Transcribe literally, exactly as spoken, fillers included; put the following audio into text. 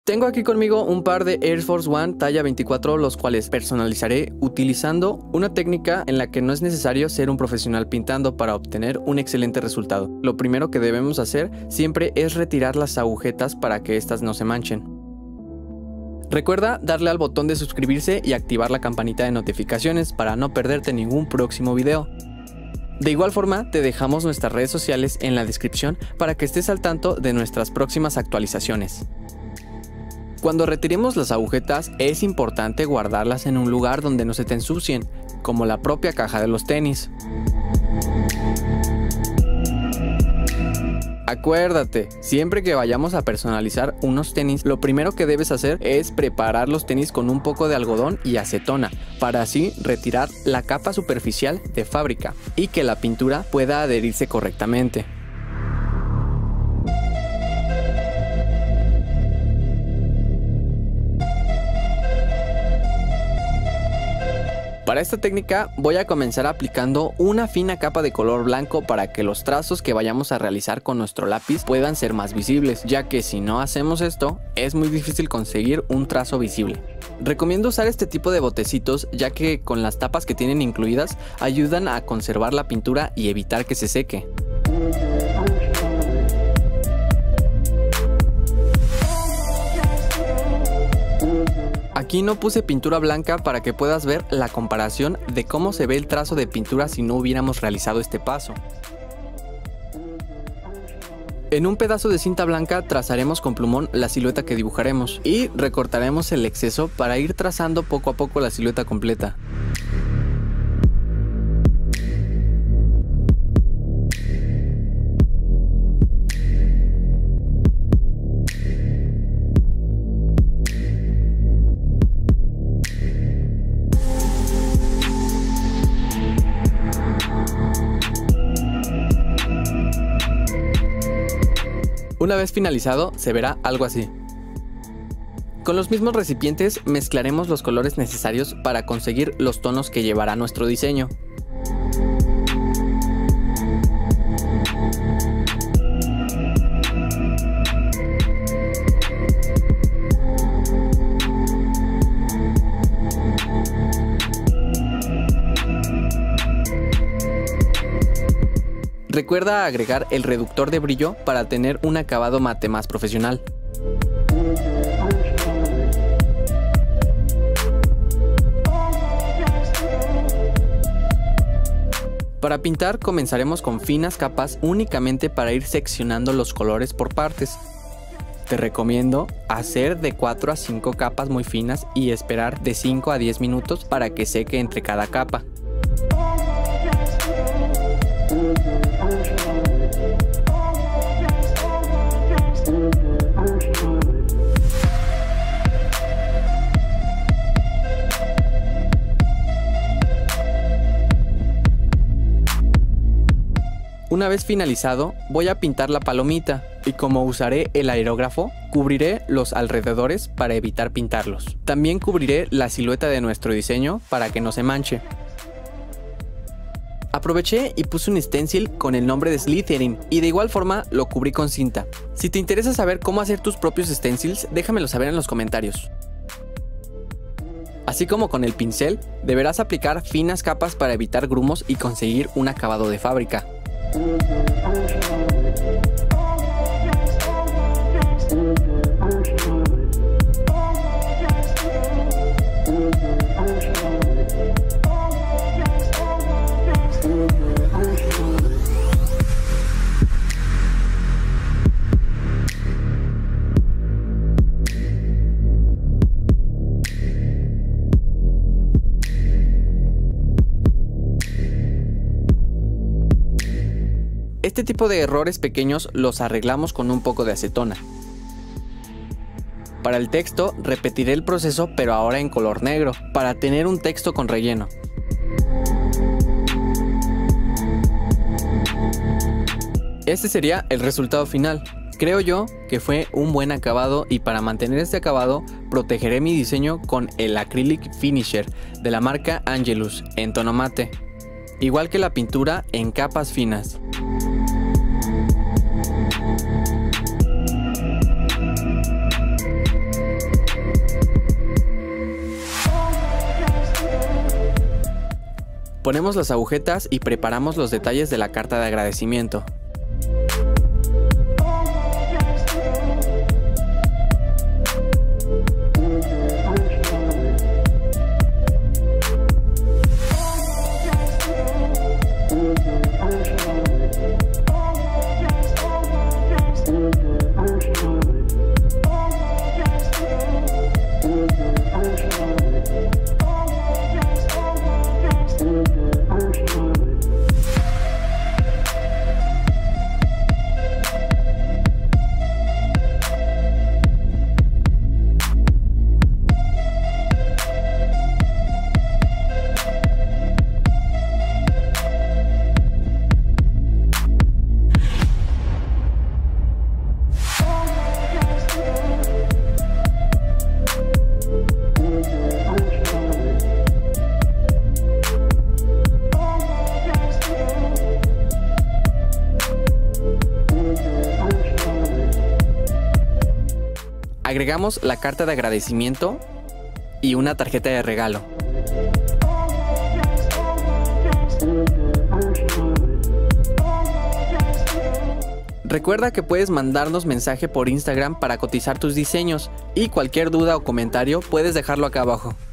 Tengo aquí conmigo un par de Air Force One talla veinticuatro, los cuales personalizaré utilizando una técnica en la que no es necesario ser un profesional pintando para obtener un excelente resultado. Lo primero que debemos hacer siempre es retirar las agujetas para que estas no se manchen. Recuerda darle al botón de suscribirse y activar la campanita de notificaciones para no perderte ningún próximo video. De igual forma, te dejamos nuestras redes sociales en la descripción para que estés al tanto de nuestras próximas actualizaciones. Cuando retiremos las agujetas, es importante guardarlas en un lugar donde no se te ensucien, como la propia caja de los tenis. Acuérdate, siempre que vayamos a personalizar unos tenis, lo primero que debes hacer es preparar los tenis con un poco de algodón y acetona, para así retirar la capa superficial de fábrica y que la pintura pueda adherirse correctamente. Para esta técnica voy a comenzar aplicando una fina capa de color blanco para que los trazos que vayamos a realizar con nuestro lápiz puedan ser más visibles, ya que si no hacemos esto es muy difícil conseguir un trazo visible. Recomiendo usar este tipo de botecitos, ya que con las tapas que tienen incluidas ayudan a conservar la pintura y evitar que se seque. Aquí no puse pintura blanca para que puedas ver la comparación de cómo se ve el trazo de pintura si no hubiéramos realizado este paso. En un pedazo de cinta blanca trazaremos con plumón la silueta que dibujaremos y recortaremos el exceso para ir trazando poco a poco la silueta completa. Una vez finalizado, se verá algo así. Con los mismos recipientes mezclaremos los colores necesarios para conseguir los tonos que llevará nuestro diseño. Recuerda agregar el reductor de brillo para tener un acabado mate más profesional. Para pintar comenzaremos con finas capas únicamente para ir seccionando los colores por partes. Te recomiendo hacer de cuatro a cinco capas muy finas y esperar de cinco a diez minutos para que seque entre cada capa. Una vez finalizado, voy a pintar la palomita y como usaré el aerógrafo, cubriré los alrededores para evitar pintarlos. También cubriré la silueta de nuestro diseño para que no se manche. Aproveché y puse un stencil con el nombre de Slytherin y de igual forma lo cubrí con cinta. Si te interesa saber cómo hacer tus propios stencils, déjamelo saber en los comentarios. Así como con el pincel, deberás aplicar finas capas para evitar grumos y conseguir un acabado de fábrica. Este tipo de errores pequeños los arreglamos con un poco de acetona. Para el texto repetiré el proceso pero ahora en color negro, para tener un texto con relleno. Este sería el resultado final. Creo yo que fue un buen acabado y para mantener este acabado protegeré mi diseño con el Acrylic Finisher de la marca Angelus en tono mate, igual que la pintura en capas finas. Ponemos las agujetas y preparamos los detalles de la carta de agradecimiento. Agregamos la carta de agradecimiento y una tarjeta de regalo. Recuerda que puedes mandarnos mensaje por Instagram para cotizar tus diseños y cualquier duda o comentario puedes dejarlo acá abajo.